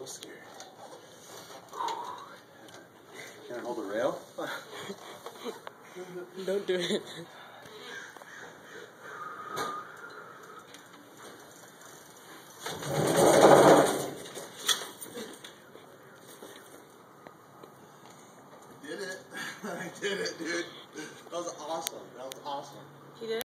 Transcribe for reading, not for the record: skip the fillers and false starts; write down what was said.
so scared. Can I hold the rail? Don't do it. I did it. I did it, dude. That was awesome. That was awesome. He did?